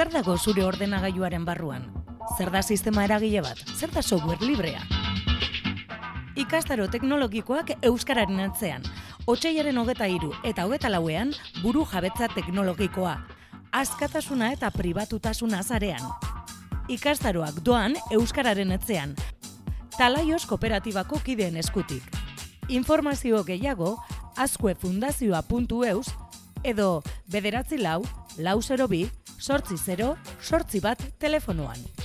Zer dago zure ordenagailuaren barruan? Zer da sistema eragile bat? Zer da software librea? Ikastaro teknologikoak euskararen atzean. Otsailaren 23 eta 24ean buru jabetza teknologikoa. Askatasuna eta pribatutasuna sarean. Ikastaroak doan euskararen etzean. Talaios kooperatibako kideen eskutik. Informazio gehiago azkuefundazioa.eus edo 94 402 808 1 telefonoan.